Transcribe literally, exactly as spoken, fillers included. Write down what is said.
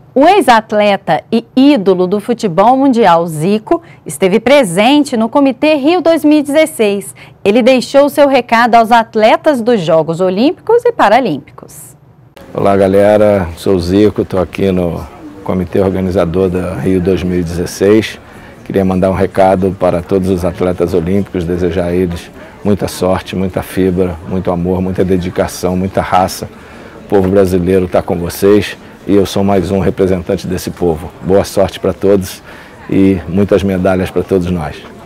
O ex-atleta e ídolo do futebol mundial, Zico, esteve presente no Comitê Rio dois mil e dezesseis. Ele deixou seu recado aos atletas dos Jogos Olímpicos e Paralímpicos. Olá, galera. Sou o Zico, estou aqui no Comitê Organizador da Rio dois mil e dezesseis. Queria mandar um recado para todos os atletas olímpicos, desejar a eles muita sorte, muita fibra, muito amor, muita dedicação, muita raça. O povo brasileiro está com vocês. E eu sou mais um representante desse povo. Boa sorte para todos e muitas medalhas para todos nós.